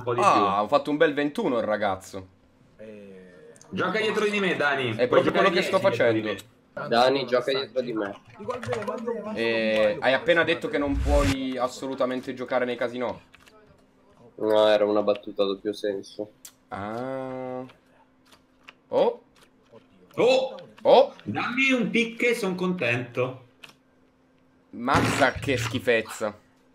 po' di Ah, ho fatto un bel 21 il ragazzo. più. Gioca dietro di me, Dani. È proprio quello che sto facendo. Dani, gioca dietro di me. Hai appena detto che non puoi assolutamente giocare nei casinò. No, era una battuta a doppio senso. Ah. Oh. Oh! Oh. Dammi un pick e sono contento. Mazza che schifezza.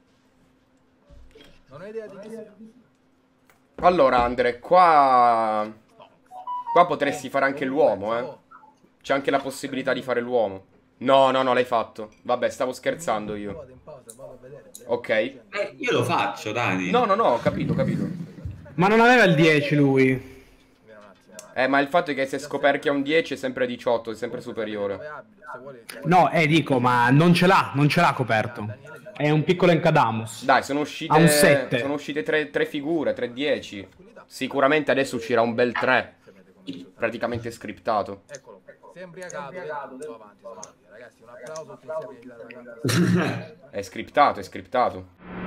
Non ho idea di chi sia. Allora, Andre, qua potresti fare anche l'uomo, eh. C'è anche la possibilità di fare l'uomo. No, no, no, l'hai fatto. Vabbè, stavo scherzando io. Ok. Io lo faccio, Dani. No, no, no, ho capito, ho capito. Ma non aveva il 10 lui. Ma il fatto è che se scoperchia un 10 è sempre 18, è sempre superiore. No, dico, ma non ce l'ha coperto. È un piccolo Encadamus. Dai, sono uscite, Ha un 7. sono uscite tre figure, 3 10. Sicuramente adesso uscirà un bel 3. Praticamente scriptato. Eccolo, si è imbriagato. Avanti, ragazzi, un applauso a tutti insieme. È scriptato, è scriptato.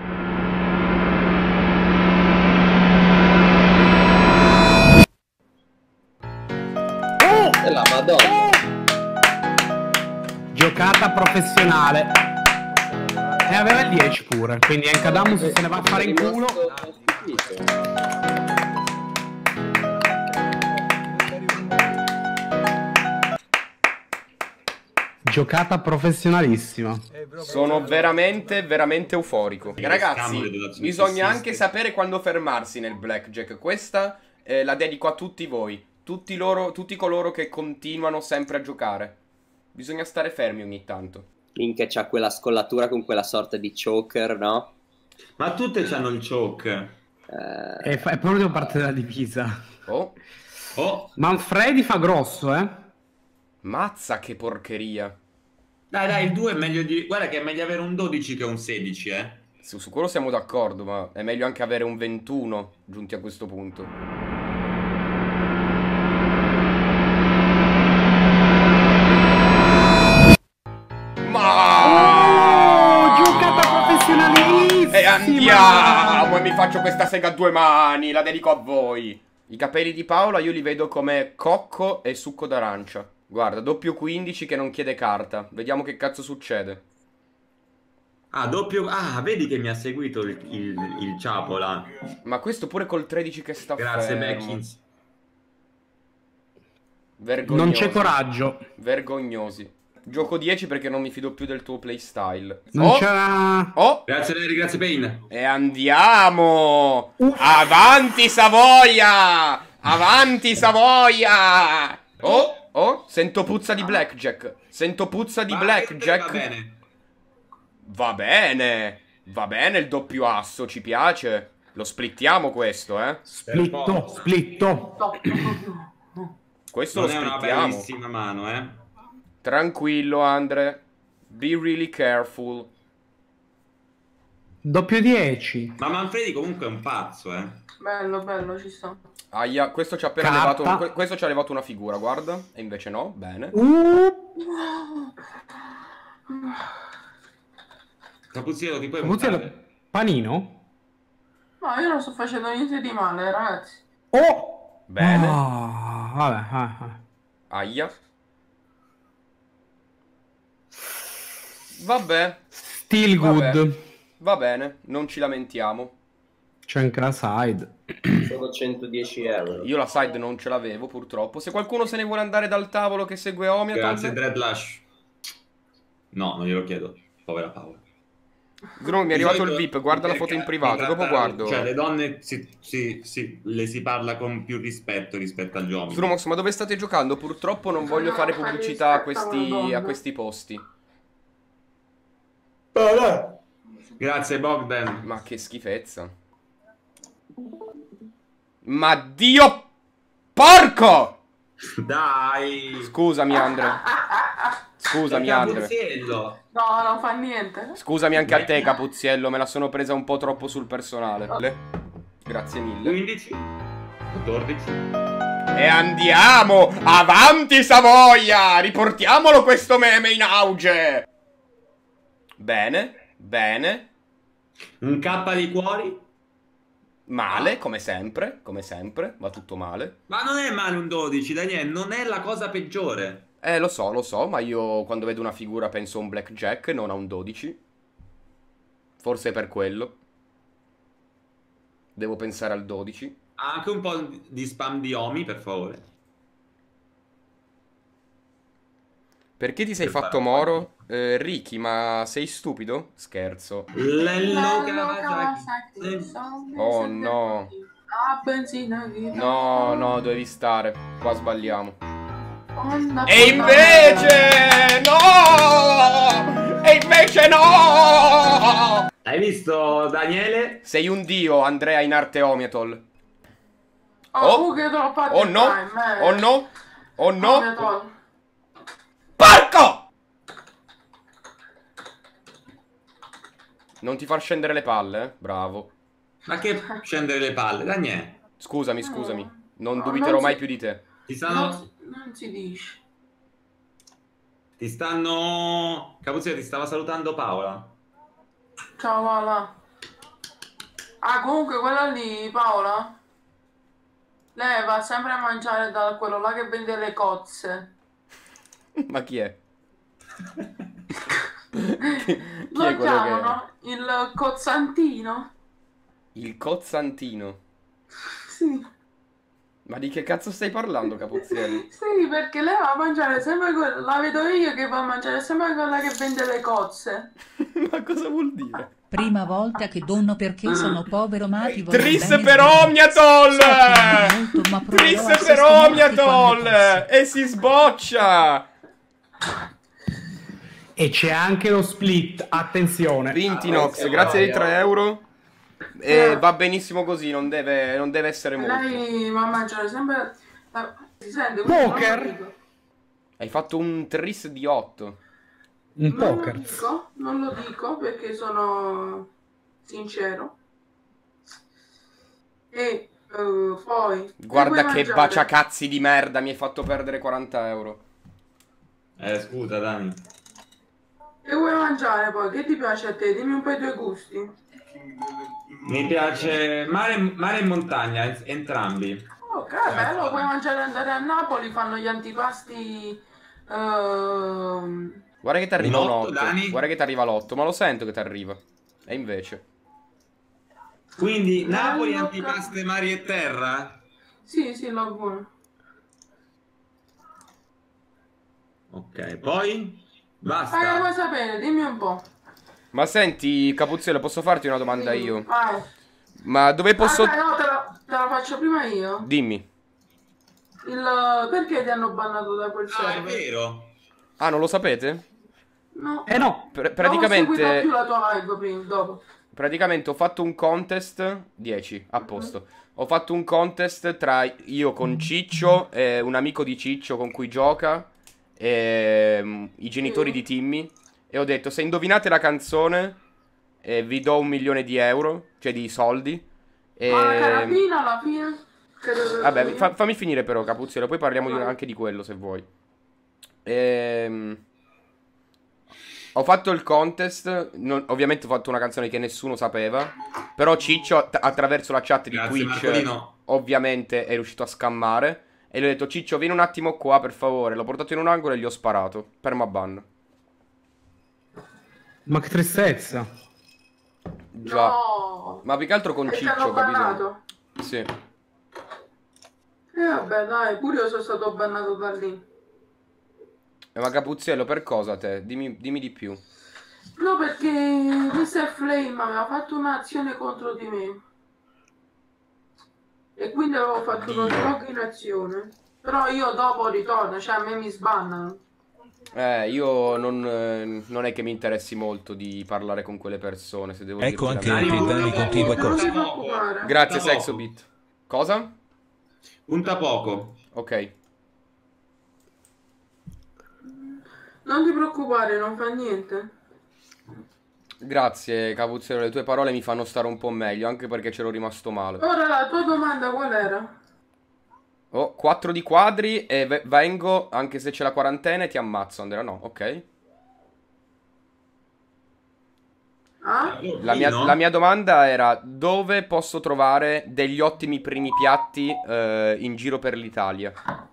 E la Madonna. Giocata professionale. E aveva il 10 pure. Quindi Encadamus se ne va a fare in culo. Giocata professionalissima. Sono veramente, veramente euforico. Ragazzi, bisogna anche sapere quando fermarsi nel blackjack. Questa la dedico a tutti voi. Tutti coloro che continuano sempre a giocare. Bisogna stare fermi ogni tanto. Minchia, c'ha quella scollatura con quella sorta di choker, no? Ma tutte c'hanno il choke. È proprio parte della divisa. Oh. Oh. Manfredi fa grosso, eh? Mazza che porcheria. Dai, il 2 è meglio di... Guarda che è meglio avere un 12 che un 16, eh. Su quello siamo d'accordo, ma è meglio anche avere un 21 giunti a questo punto. Giocata professionalissima! E andiamo! E mi faccio questa sega a 2 mani, la dedico a voi. I capelli di Paola io li vedo come cocco e succo d'arancia. Guarda, doppio 15 che non chiede carta. Vediamo che cazzo succede. Ah, doppio... Ah, vedi che mi ha seguito il Ciapola. Ma questo pure col 13 che sta Grazie, fermo. Beckins. Vergognosi. Non c'è coraggio. Vergognosi. Gioco 10 perché non mi fido più del tuo playstyle. Non c'era... Oh! Grazie, Larry, grazie, Pain. E andiamo! Avanti Savoia! Avanti Savoia! Oh, oh, sento puzza di blackjack. Sento puzza di blackjack. Va bene. Va bene. Va bene il doppio asso, ci piace. Lo splittiamo questo, eh? Splitto. Questo Non lo è una splittiamo. bellissima mano, eh. Tranquillo, Andre. Be really careful. Doppio 10. Ma Manfredi comunque è un pazzo, eh. Bello, bello, ci sta. Aia, questo ci ha appena Carta. levato. Questo ci ha levato una figura, guarda. E invece no, bene. Capuzziello, ti puoi Capuzziello, mutare? panino? No, io non sto facendo niente di male, ragazzi. Oh! Bene. Vabbè. Aia. Vabbè. Still good. Vabbè. Va bene, non ci lamentiamo. C'è anche la side. Sono 110 euro. Io la side non ce l'avevo, purtroppo. Se qualcuno se ne vuole andare dal tavolo che segue Omiaton... Grazie, Dreadlash. No, non glielo chiedo. Povera Paola. Zrum, mi è arrivato il VIP, guarda la foto in privato, dopo guardo. Cioè, le donne le si parla con più rispetto al giovane. Zrumox, ma dove state giocando? Purtroppo non voglio fare pubblicità a questi posti. Grazie, Bogdan. Ma che schifezza. Ma Dio porco! Dai. Scusami, Andre. Scusami, Andre. Capuzziello. No, non fa niente. Scusami anche a te, Capuzziello, me la sono presa un po' troppo sul personale. Grazie mille. 15. 14. E andiamo! Avanti Savoia! Riportiamolo questo meme in auge! Bene, bene. Un K di cuori. Male, come sempre, va tutto male. Ma non è male un 12, Daniele, non è la cosa peggiore. Lo so, ma io quando vedo una figura penso a un blackjack, non a un 12. Forse è per quello. Devo pensare al 12. Anche un po' di spam di Omi, per favore. Perché ti sei fatto moro? Ricky, ma sei stupido? Scherzo. Oh no. No, dovevi stare. Qua sbagliamo. E invece no! E invece no! Hai visto, Daniele? Sei un dio, Andrea in arte Omiatol. Oh, che troppo Oh no! time, Oh no! Oh no! Omiatol. Porco! Non ti far scendere le palle, eh? Bravo. Ma che scendere le palle, Daniele? Scusami. Non No, dubiterò non mai si- più di te. Ti stanno... Non si dice. Ti stanno... Capuzzetto, ti stava salutando Paola. Ciao Paola. Ah, comunque quella lì, Paola, lei va sempre a mangiare da quello là che vende le cozze. Ma chi è? Chi Lo è quello che... chiamano il cozzantino. Il cozzantino. Sì. Ma di che cazzo stai parlando, Capuzzelli? Sì, perché lei va a mangiare sempre quella, la vedo io che va a mangiare sempre quella che vende le cozze. Ma cosa vuol dire? Prima volta che donno perché sono povero ma ti voglio Tris bene per sbagliato. Omiatol! Molto, ma proverò Tris a per sistemarti quando Omiatol! posso. E si sboccia! E c'è anche lo split, attenzione. Vintinox, grazie dei 3 euro. Va benissimo così, non deve essere molto. Lei va a mangiare sempre... Si sente? Poker? Hai fatto un tris di 8. Un Non poker. lo dico, non lo dico perché sono sincero. E poi... Guarda puoi che mangiare- baciacazzi di merda, mi hai fatto perdere 40 euro. Scusa, Dani. E vuoi mangiare poi? Che ti piace a te? Dimmi un po' i tuoi gusti. Mi piace mare e montagna, entrambi. Ok, bello, puoi mangiare andare a Napoli, fanno gli antipasti... Guarda che ti arriva un Un otto, 8. Dani? Guarda che ti arriva l'8, ma lo sento che ti arriva. E invece. Quindi Napoli, Bello, antipaste, mari e terra? Sì, lo buono. Ok, poi? Ma che Basta. vuoi sapere? Dimmi un po'. Ma senti, Capuzzello, posso farti una domanda io? Vai. Ma dove posso... Ah, no, te la faccio prima io. Dimmi. Perché ti hanno bannato da quel Ah, è server? vero. Ah, non lo sapete? No. No. Non ho seguito Praticamente... più la tua live prima, dopo. Praticamente ho fatto un contest 10, a posto. Ho fatto un contest tra io con Ciccio e un amico di Ciccio con cui gioca e i genitori di Timmy. E ho detto, se indovinate la canzone vi do 1 milione di euro, cioè di soldi. Ma la carabina alla fine? Vabbè, fammi finire però, Capuzzello, poi parliamo anche di quello se vuoi. Ho fatto il contest, ovviamente ho fatto una canzone che nessuno sapeva, però Ciccio attraverso la chat di Grazie, Twitch Marcolino. ovviamente è riuscito a scammare e gli ho detto Ciccio vieni un attimo qua per favore, l'ho portato in un angolo e gli ho sparato, permaban. Ma che tristezza. Già, No. ma più che altro con E ti Ciccio, hanno capito? bannato? Sì. Vabbè, dai, pure io sono stato bannato da lì. Ma Capuzzello, per cosa te? Dimmi di più. No, perché Mr. Flame aveva fatto un'azione contro di me. E quindi avevo fatto uno sblocco in azione. Però io dopo ritorno, cioè a me mi sbannano. Io non è che mi interessi molto di parlare con quelle persone, se devo Ecco dirti anche la verità. che Dani continua Non così. ti preoccupare. Grazie Punta poco. Sexobit. Cosa? Punta poco. Ok. Non ti preoccupare, non fa niente. Grazie Capuzzello, le tue parole mi fanno stare un po' meglio, anche perché c'ero rimasto male. Ora la tua domanda qual era? Ho 4 di quadri e vengo, anche se c'è la quarantena, e ti ammazzo, Andrea, no, ok. Ah? La mia domanda era dove posso trovare degli ottimi primi piatti in giro per l'Italia?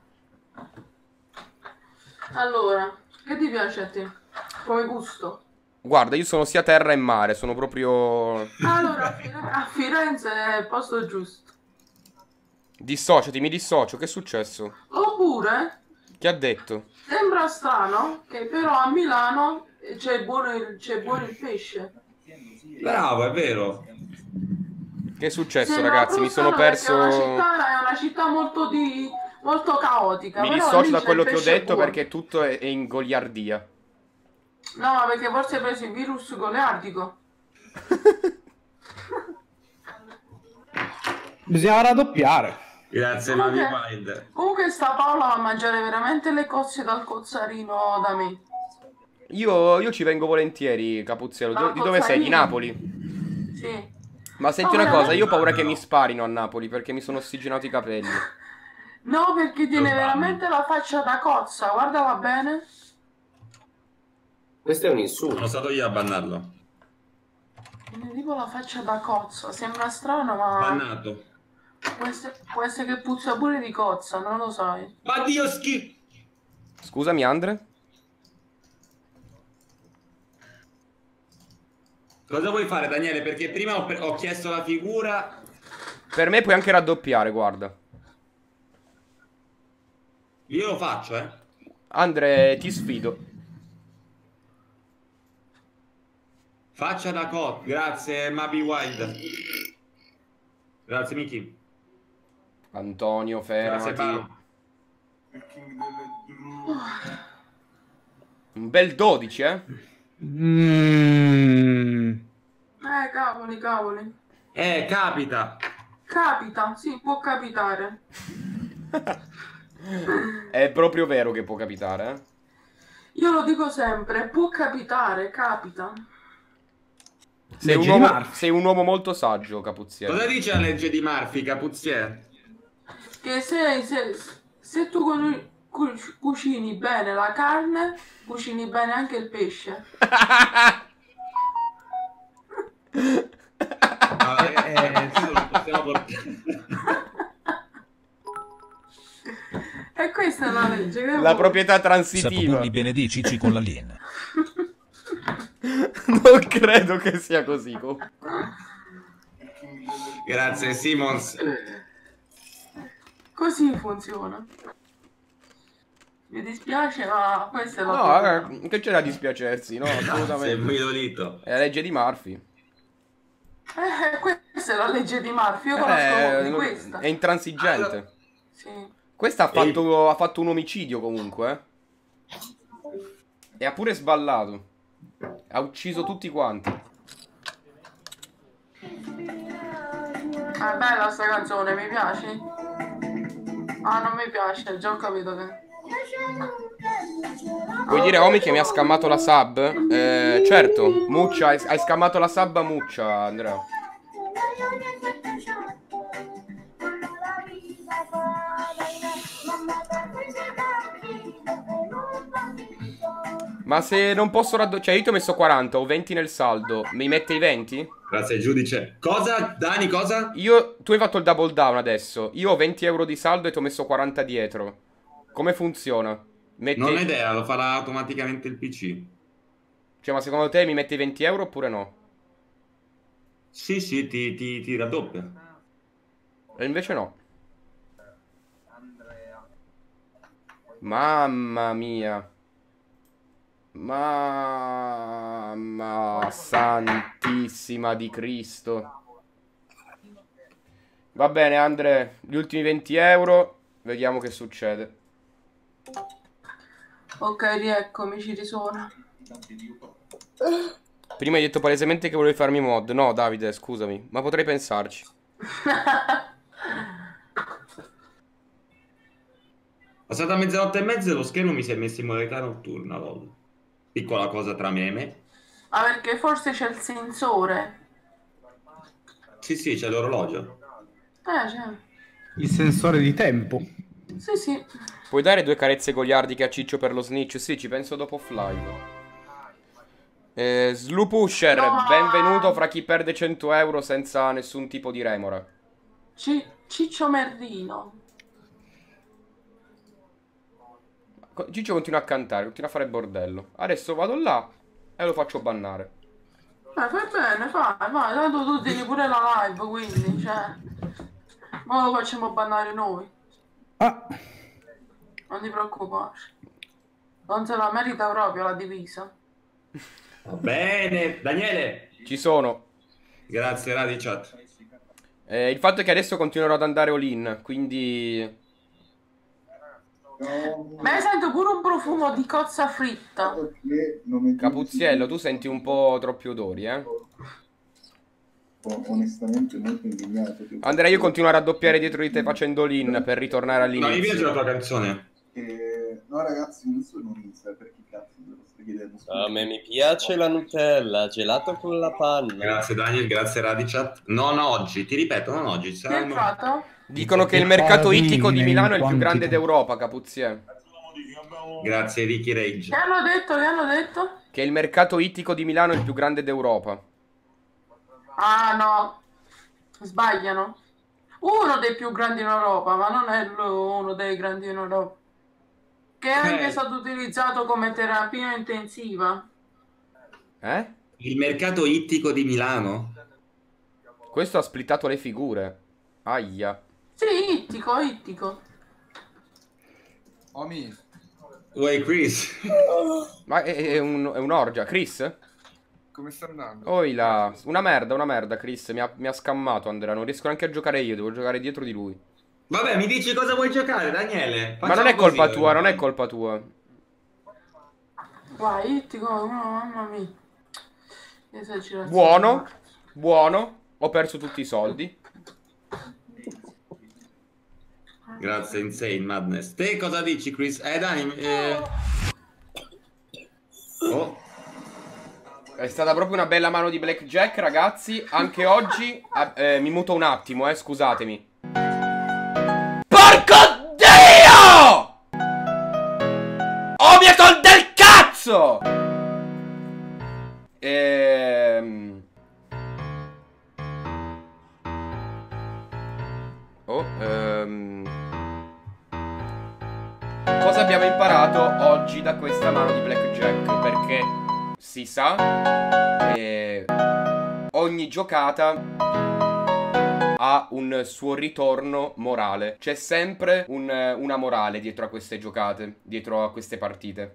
Allora, che ti piace a te? Come gusto? Guarda, io sono sia terra e mare, sono proprio... Allora, a Firenze è il posto giusto. Dissociati, mi dissocio, che è successo? Oppure, Che ha detto? sembra strano che però a Milano c'è buono il pesce. Bravo, è vero. Che è successo, Sembra ragazzi? Mi sono strano perché perso... è una città molto caotica. Mi però dissocio lì da c'è quello il che ho pesce detto buono. perché tutto è in goliardia. No, ma perché forse hai preso il virus goliardico. Bisogna raddoppiare. Grazie, Mami Wild. Comunque sta Paola va a mangiare veramente le cozze dal cozzarino da me. Io ci vengo volentieri, Capuzziello. Di dove sei? Di Napoli? Sì. Ma senti No, una cosa, veramente? io ho paura che mi sparino a Napoli perché mi sono ossigenato i capelli. No, perché tiene veramente la faccia da cozza, guardala bene. Questo è un insulto. Sono stato io a bannarlo. Tiene tipo la faccia da cozza, sembra strano ma Bannato. può essere che puzza pure di cozza, non lo sai. Ma Dio schifo. Scusami, Andre? Cosa vuoi fare, Daniele? Perché prima ho chiesto la figura. Per me puoi anche raddoppiare, guarda. Io lo faccio, eh. Andre, ti sfido. Faccia da cot. Grazie, Mabi Wild. Grazie, Miki. Antonio, Grazie, fermati. Paolo. Un bel 12, eh? Cavoli. Capita. Capita, sì, può capitare. È proprio vero che può capitare, eh? Io lo dico sempre, può capitare, capita. Sei Legge di Murphy. sei un uomo molto saggio, Capuzziello. Cosa dice la legge di Murphy, Capuzzier? Che se tu cucini bene la carne, cucini bene anche il pesce. No, ragazzi, non possiamo portare. E questa è la legge. Che La vuoi? proprietà Sapo transitiva. Burli benedicici con l'aliena. Non credo che sia così. Grazie, Simons. Così funziona. Mi dispiace, ma questa è la No, proprietà. che c'è da dispiacersi, no, Sei assolutamente. guido dito. È la legge di Murphy. Questa è la legge di Murphy, io conosco di questa. È intransigente. Sì. Questa ha fatto un omicidio comunque, eh. E ha pure sballato. Ha ucciso tutti quanti. È bella sta canzone, mi piace? Ah, non mi piace, già ho capito che... Vuoi dire Omi che mi ha scammato la sub? Certo, Muccia, hai scammato la sub a Muccia, Andrea. Ma se non posso raddoppiare, cioè io ti ho messo 40, ho 20 nel saldo, mi mette i 20? Grazie, giudice. Cosa? Dani, cosa? Tu hai fatto il double down adesso, io ho 20 euro di saldo e ti ho messo 40 dietro. Come funziona? Non ho idea, lo farà automaticamente il PC. Cioè, ma secondo te mi metti 20 euro oppure no? Sì, ti raddoppia. E invece no. Mamma mia. Mamma santissima di Cristo. Va bene, Andre, gli ultimi 20 euro. Vediamo che succede. Ok, rieccomi, ci risuona. Prima hai detto palesemente che volevi farmi mod. No, Davide, scusami, ma potrei pensarci. Passata mezzanotte e mezza lo schermo mi si è messo in modalità notturna, lol. Piccola cosa tra meme. Ah, perché forse c'è il sensore. Sì, c'è l'orologio. C'è. Il sensore di tempo. Sì. Puoi dare 2 carezze goliardiche a Ciccio per lo snitch? Sì, ci penso dopo offline. Slupusher, No. benvenuto fra chi perde 100 euro senza nessun tipo di remora. Ciccio Merlino. Gigio continua a cantare, continua a fare bordello. Adesso vado là e lo faccio bannare. Fai bene, vai, tanto tu tieni pure la live, quindi, cioè... Ma lo facciamo bannare noi. Ah, Non ti preoccupare. Non se la merita proprio la divisa. Va bene, Daniele. Ci sono. Grazie, Radichat. Il fatto è che adesso continuerò ad andare all-in, quindi... Ma sento pure un profumo di cozza fritta. Capuzziello, tu senti un po' troppi odori, eh? Onestamente molto indignato. Andrea, io continuo a raddoppiare dietro di te facendo all-in per ritornare No, mi piace la all'inizio. tua canzone. No ragazzi, non sono Nisa, perché cazzo ve lo sto chiedendo? A me mi piace la Nutella, gelato con la panna. Grazie Daniel, grazie Radichat. Non oggi, ti ripeto, non oggi. Che hai fatto? Dicono che il mercato ittico di Milano è il più grande d'Europa, Capuzziello. Grazie Ricky Rage. Che hanno detto? Che hanno detto? Che il mercato ittico di Milano è il più grande d'Europa. Ah no, sbagliano. Uno dei più grandi in Europa, ma non è uno dei grandi in Europa. Che è anche stato utilizzato come terapia intensiva. Eh? Il mercato ittico di Milano? Questo ha splittato le figure. Aia. Sì, ittico. Omi, Uè, Chris. Ma è un'orgia. Chris? come sta andando? Oi là. Una merda, Chris. Mi ha scammato, Andrea. Non riesco neanche a giocare io. Devo giocare dietro di lui. Vabbè, mi dici cosa vuoi giocare, Daniele? Ma non è colpa tua, non è colpa tua. Vai, ittico, oh, mamma mia. Esagerazione. Buono. Ho perso tutti i soldi. Grazie, Insane Madness. Te cosa dici, Chris? Dani, Oh. È stata proprio una bella mano di blackjack, ragazzi. Anche oggi mi muto un attimo, scusatemi. Porco Dio! Oh, mi tolto del cazzo! Cosa abbiamo imparato oggi da questa mano di blackjack? Perché si sa, ogni giocata ha un suo ritorno morale. C'è sempre una morale dietro a queste giocate, dietro a queste partite.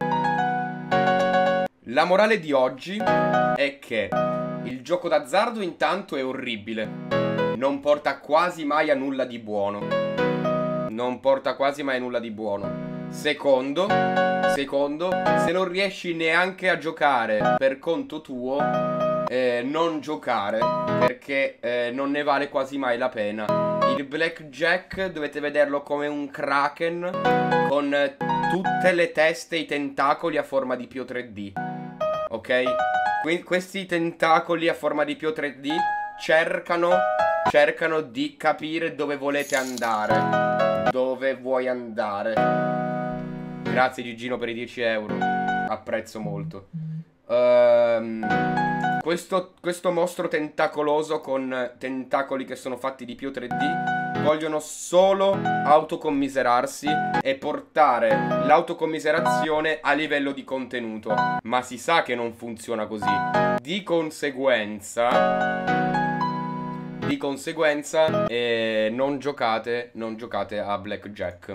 La morale di oggi è che il gioco d'azzardo intanto è orribile. Non porta quasi mai a nulla di buono. Non porta quasi mai a nulla di buono. Secondo, se non riesci neanche a giocare per conto tuo, non giocare, perché non ne vale quasi mai la pena. Il blackjack dovete vederlo come un kraken con tutte le teste e i tentacoli a forma di Pio 3D. Ok? Questi tentacoli a forma di Pio 3D cercano di capire dove volete andare. Dove vuoi andare. Grazie Gigino per i 10 euro. Apprezzo molto. Questo mostro tentacoloso con tentacoli che sono fatti di Pio 3D vogliono solo autocommiserarsi e portare l'autocommiserazione a livello di contenuto. Ma si sa che non funziona così. Di conseguenza, non giocate a blackjack.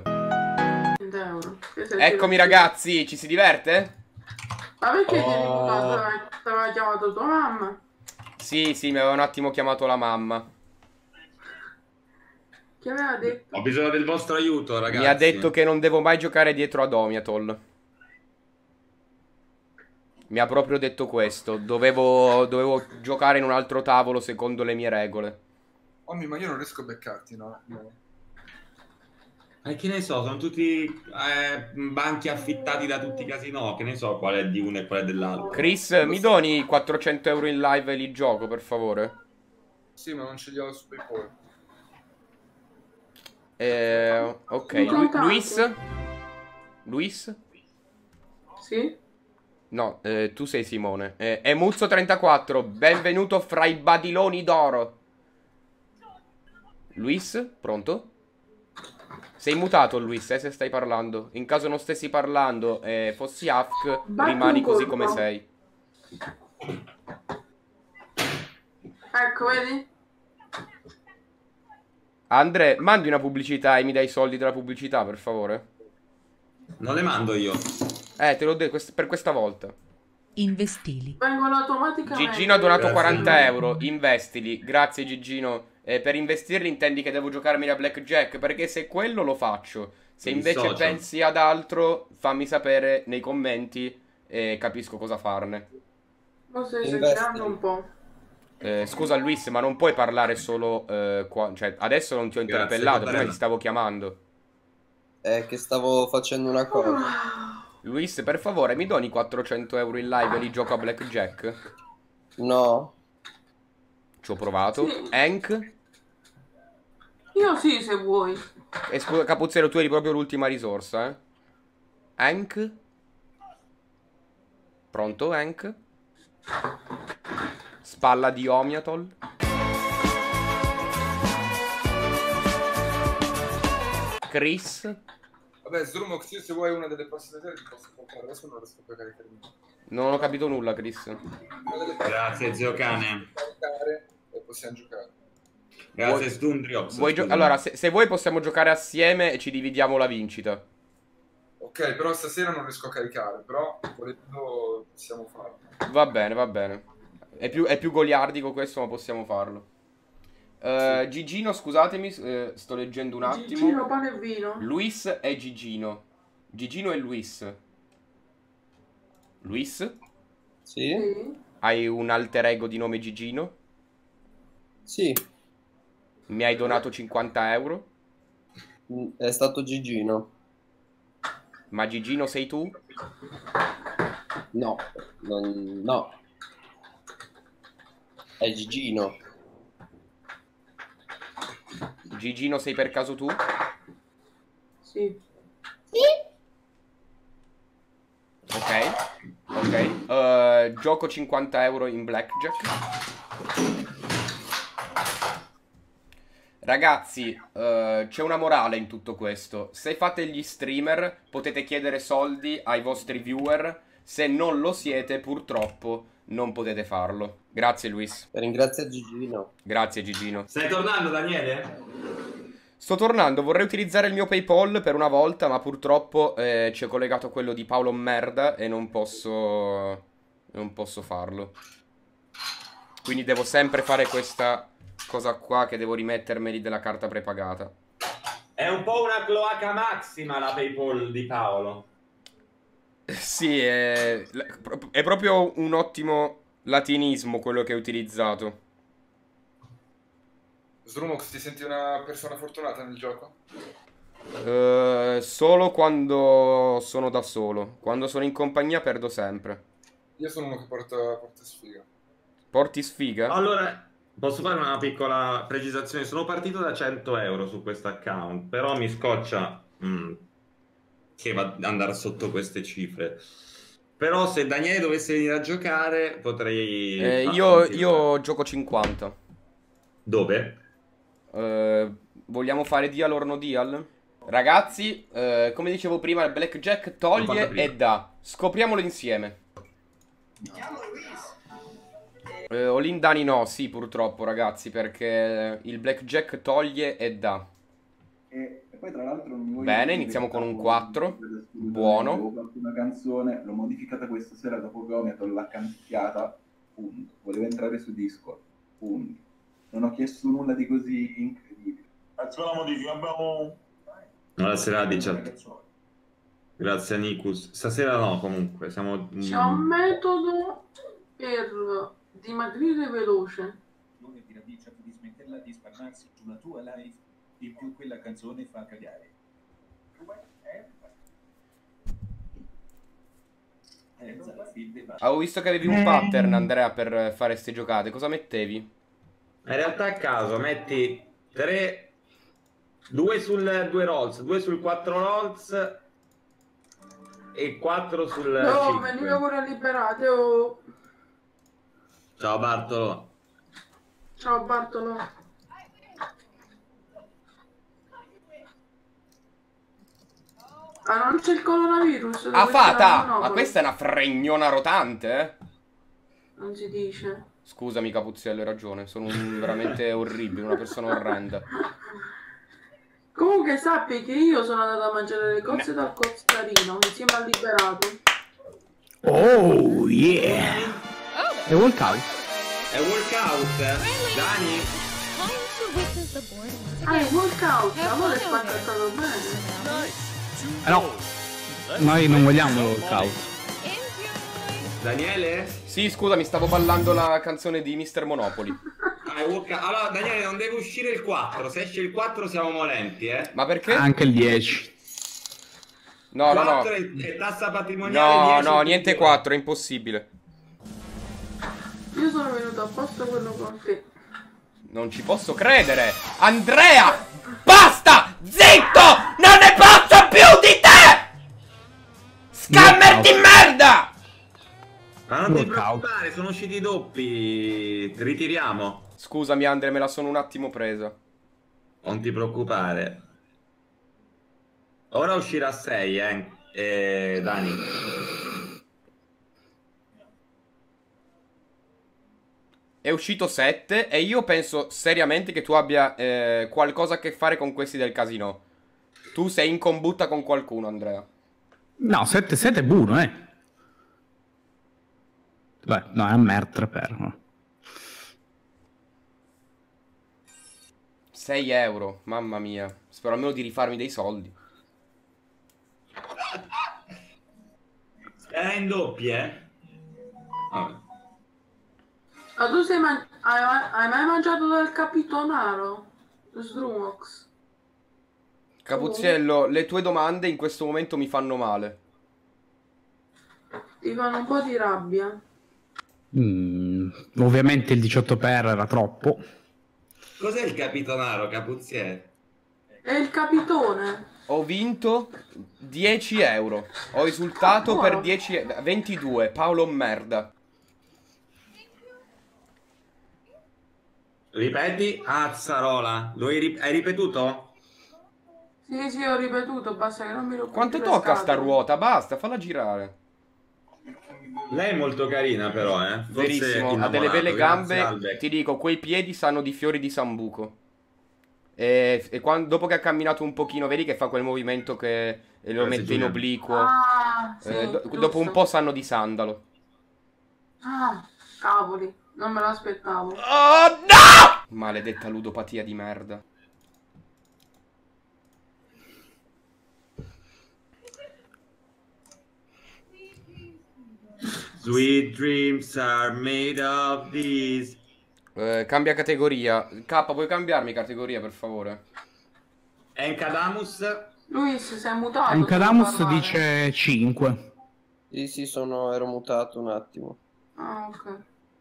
Eccomi ragazzi, ci si diverte? Ma perché ti aveva chiamato tua mamma? Sì, mi aveva un attimo chiamato la mamma. Che aveva detto? Ho bisogno del vostro aiuto, ragazzi. Mi ha detto che non devo mai giocare dietro ad Omiatol. Mi ha proprio detto questo. Dovevo giocare in un altro tavolo secondo le mie regole. Omi, ma io non riesco a beccarti, no? Che ne so, sono tutti banchi affittati da tutti i casinò. Che ne so qual è di uno e qual è dell'altro. Chris, mi doni 400 euro in live e li gioco, per favore? Sì, ma non ce li ho su PayPal. Ok, Luis? Sì? No, tu sei Simone. Emuzzo34, benvenuto fra i badiloni d'oro. Luis, pronto? Sei mutato, Luis, se stai parlando. In caso non stessi parlando e fossi AFK, rimani così come sei. Ecco, vedi? Andre, mandi una pubblicità e mi dai i soldi della pubblicità, per favore? Non le mando io. Te l'ho detto per questa volta. Investili. Vengono automaticamente. Gigino ha donato Grazie. 40 euro, investili. Grazie Gigino. Per investirli intendi che devo giocarmi la blackjack? Perché se quello lo faccio. Se invece Dissocio. pensi ad altro, fammi sapere nei commenti e capisco cosa farne. Lo stai esagerando un po'. Scusa Luis, ma non puoi parlare solo qua. Cioè, adesso non ti ho Grazie, interpellato, prima Cotarella. ti stavo chiamando. È che stavo facendo una cosa. Luis, per favore, mi doni 400 euro in live e li gioco a blackjack? No. Ci ho provato. Sì. Hank? Io sì, se vuoi. E scusa, Capuzzero, tu eri proprio l'ultima risorsa, eh? Hank? Pronto, Hank? Spalla di Omiatol? Chris? Vabbè, Sdrumox, io se vuoi una delle prossime serie ti posso comprare. Adesso non riesco a caricare. Non ho capito nulla, Chris. Grazie, zio cane. Caricare e possiamo giocare. Grazie, Stundriox. Allora, se vuoi possiamo giocare assieme e ci dividiamo la vincita. Ok, però stasera non riesco a caricare, però volendo possiamo farlo. Va bene, va bene. È più goliardico questo, ma possiamo farlo. Gigino, scusatemi, sto leggendo un attimo. Gigino, pane e vino. Luis e Gigino. Gigino e Luis. Luis? Sì? Sì. Hai un alter ego di nome Gigino? Sì. Mi hai donato 50 euro? È stato Gigino. Ma Gigino sei tu? No. No. È Gigino. Gigino sei per caso tu? Sì. Ok. Gioco 50 euro in blackjack. Ragazzi, c'è una morale in tutto questo. Se fate gli streamer, potete chiedere soldi ai vostri viewer. Se non lo siete, purtroppo, non potete farlo. Grazie, Luis. Ringrazio Gigino. Grazie, Gigino. Stai tornando, Daniele? Sto tornando, vorrei utilizzare il mio PayPal per una volta, ma purtroppo ci è collegato quello di Paolo Merda e non posso farlo. Quindi devo sempre fare questa cosa qua, che devo rimettermeli della carta prepagata. È un po' una cloaca massima la PayPal di Paolo. Sì, è proprio un ottimo latinismo quello che hai utilizzato. Sdrumox, ti senti una persona fortunata nel gioco? Solo quando sono da solo. Quando sono in compagnia perdo sempre. Io sono uno che porta sfiga. Porti sfiga? Allora, posso fare una piccola precisazione? Sono partito da 100 euro su questo account, però mi scoccia che va ad andare sotto queste cifre. Però se Daniele dovesse venire a giocare, potrei... Io gioco 50. Dove? Vogliamo fare deal or no deal? Ragazzi, come dicevo prima, il blackjack toglie e dà. Scopriamolo insieme. Olindani no, sì, purtroppo, ragazzi, perché il blackjack toglie e dà. E poi tra l'altro bene, iniziamo con un 4. Buono. Avevo fatto una canzone, l'ho modificata questa sera dopo che Omiatol l'ha canticchiata, punto. Volevo entrare su Discord, punto. Non ho chiesto nulla di così incredibile. Faccio la modifica, abbiamo... Alla sera 18. Grazie a Nikus. Stasera no, comunque, siamo... C'è un metodo per dimagrire veloce. Non ti radice di smetterla di spararsi sulla tua live, in più quella canzone fa cagare. Avevo visto che avevi un pattern, Andrea, per fare ste giocate. Cosa mettevi? In realtà a caso metti 3, 2 sul 2 rolls, 2 sul 4 rolls e 4 sul No, 5. veniva pure liberate. Oh. Ciao Bartolo. Ciao Bartolo. Ah, non c'è il coronavirus. Ah, fata! Ma questa è una fregnona rotante, eh? Non si dice. Scusami Capuzziello, hai ragione. Sono veramente orribile, una persona orrenda. Comunque sappi che io sono andata a mangiare le cozze dal cozzarino insieme al liberato. Oh yeah! È walkout. È walkout? Dani? Ah, è walkout. L'amore è spaccato bene. No, noi non vogliamo il walkout. Daniele? Sì, scusa, mi stavo ballando la canzone di Mr. Monopoly. Allora, Daniele, non deve uscire il 4. Se esce il 4 siamo molenti, eh. Ma perché? Anche il 10. No, 4 no. è tassa patrimoniale. No, niente 4, è impossibile. Io sono venuto apposta quello con te. Non ci posso credere. Andrea! Basta! Zitto! Non ne posso più di te! Scammer di merda! Ma non ti preoccupare, sono usciti i doppi. Ritiriamo. Scusami Andre, me la sono un attimo presa. Non ti preoccupare. Ora uscirà 6, Dani. È uscito 7 e io penso seriamente che tu abbia qualcosa a che fare con questi del casino. Tu sei in combutta con qualcuno, Andrea. No, 7 è buono, eh. Beh, no, è a merda per. 6 euro, mamma mia. Spero almeno di rifarmi dei soldi. Era in doppi, eh? Vabbè. Ma tu hai mai mangiato del capitonaro? Sdrumox? Capuzziello, le tue domande in questo momento mi fanno male. Ti fanno un po' di rabbia. Ovviamente il 18 per era troppo. Cos'è il capitonaro, Capuzziello? È il capitone. Ho vinto 10 euro. Ho risultato per 22. Paolo merda. Ripeti? Azzarola. Hai ripetuto? Sì, ho ripetuto, basta che non mi lo Quanto tocca sta ruota? Basta, falla girare. Lei è molto carina però, Forse verissimo, ha delle belle gambe. Grazie, ti dico, quei piedi sanno di fiori di sambuco. Dopo che ha camminato un pochino, vedi che fa quel movimento che lo mette in obliquo. Ah, sì, dopo un po' sanno di sandalo. Ah, cavoli, non me l'aspettavo. Oh no! Maledetta ludopatia di merda. Sweet dreams are made of these. Cambia categoria. K, puoi cambiarmi categoria per favore? Encadamus. Luis, sei mutato. Encadamus dice 5. Sì, ero mutato un attimo. Ah, ok.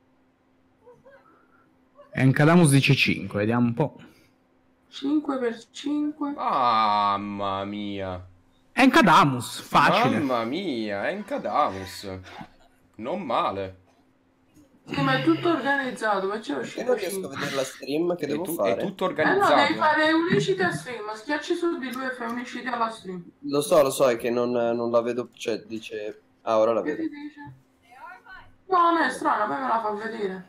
Encadamus dice 5, vediamo un po'. 5 per 5. Mamma mia. Encadamus, facile. Mamma mia, Encadamus. Non male. Sì, ma è tutto organizzato, perciò Io non riesco a vedere la stream, che devo fare? È tutto No, organizzato. devi fare unicity a stream, schiacci su di lui e fai unicity alla stream. Lo so, è che non la vedo, cioè dice... Ah, ora la Che vedo. ti dice? No, non è strano, a me me la fa vedere.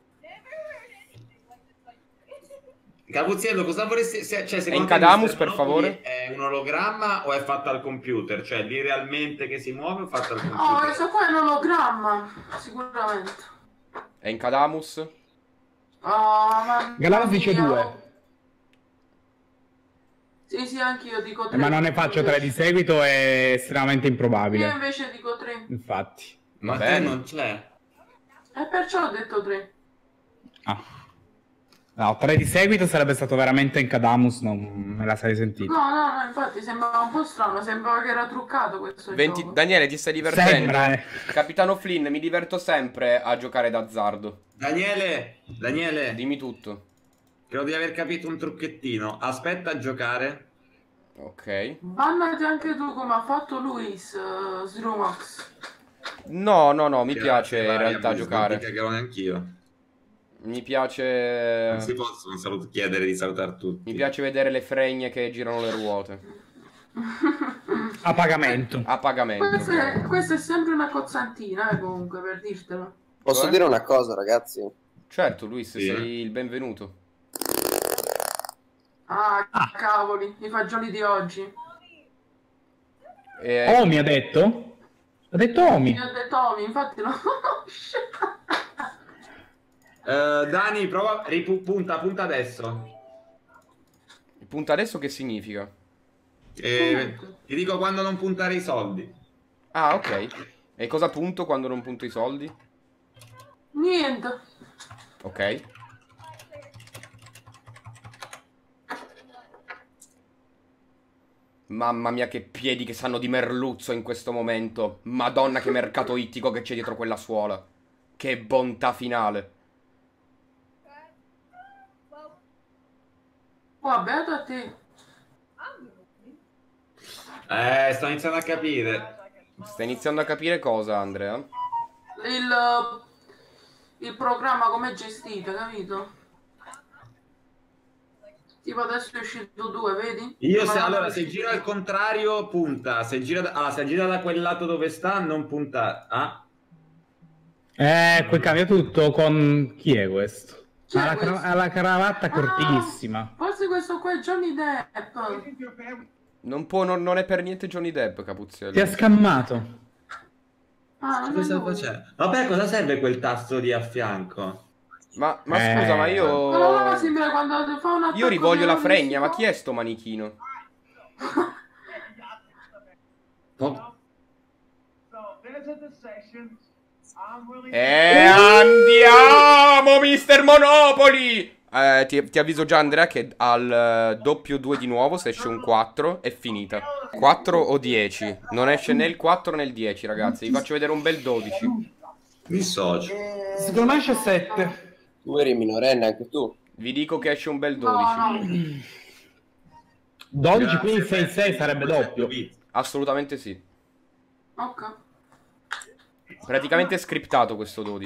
Capuzziello, cosa vorresti... Cioè, secondo Encadamus, te per favore. È un ologramma o è fatto al computer? Cioè, lì realmente che si muove o è fatto al Oh, computer? questo qua è un ologramma, sicuramente. Encadamus. Oh, ma... Galamus dice 2. Sì, anch'io dico 3. Ma non ne faccio 3 di seguito, è estremamente improbabile. Io invece dico 3. Infatti. Ma bene. te non c'è. E perciò ho detto 3. Ah. No, 3 di seguito sarebbe stato veramente Encadamus, non me la sarei sentita. No, infatti sembrava un po' strano, sembrava che era truccato questo gioco. Daniele, ti stai divertendo? Sembra, Capitano Flynn, mi diverto sempre a giocare d'azzardo. Daniele, Dimmi tutto. credo di aver capito un trucchettino. Aspetta a giocare. Ok. Bannati anche tu come ha fatto Luis, Srumax. No, mi piace in realtà giocare. Non ti cagherò neanch'io. Mi piace... Non si possono chiedere di salutare tutti. Mi piace vedere le fregne che girano le ruote. A pagamento. A pagamento. Questa è sempre una cozzantina, comunque, per dirtelo. Posso dire una cosa, ragazzi? Certo, Luis, sei il benvenuto. Cavoli, i fagioli di oggi. Omi ha detto? Ha detto Omi. Mi ha detto Omi, infatti lo conosce. Dani, prova, punta adesso. Punta adesso che significa? Ti dico quando non puntare i soldi. Ah, ok. E cosa punto quando non punto i soldi? Niente. Ok. Mamma mia che piedi che sanno di merluzzo in questo momento. Madonna che mercato ittico che c'è dietro quella suola. Che bontà finale. Vabbè, da te. Sto iniziando a capire. Stai iniziando a capire cosa, Andrea? Il programma come è gestito, capito? Tipo adesso è uscito 2, vedi? Allora, se gira al contrario, punta. Se gira da quel lato dove sta, non punta. Poi cambia tutto con... Chi è questo? Ha la cravatta cortissima. Forse questo qua è Johnny Depp. Non è per niente Johnny Depp, Capuzzello. Ti ha scammato. Cosa facendo? Vabbè, cosa serve quel tasto lì a fianco? Ma scusa, ma io... No, sembra quando fa una... Io rivoglio la fregna, ma chi è sto manichino? Andiamo, Mister Monopoli! Ti avviso già, Andrea, che al doppio 2 di nuovo, se esce un 4, è finita. 4 o 10. Non esce né il 4 né il 10, ragazzi. Vi faccio vedere un bel 12. Mi socio. Secondo me esce 7. Tu eri minorenne anche tu. Vi dico che esce un bel 12. 12, quindi 6-6 sarebbe doppio. Assolutamente sì. Ok. Praticamente è scriptato questo 12.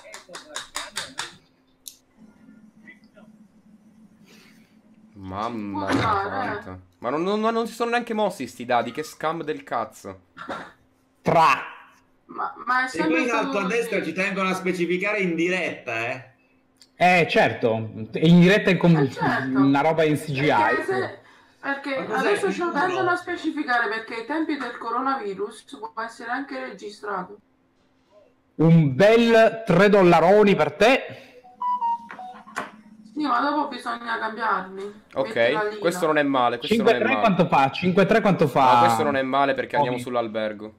Mamma mia santa. Ma non si sono neanche mossi sti dadi. Che scam del cazzo. Ma è e sempre qui in alto a così. destra ci tengono a specificare in diretta, certo. In diretta è con certo. una roba in CGI. Perché adesso ci tendono a specificare perché ai tempi del coronavirus può essere anche registrato. Un bel $3 per te. Sì, ma dopo bisogna cambiarli. Ok, questo non è male. 5-3 quanto fa? 5-3 quanto fa? No, questo non è male perché andiamo sull'albergo.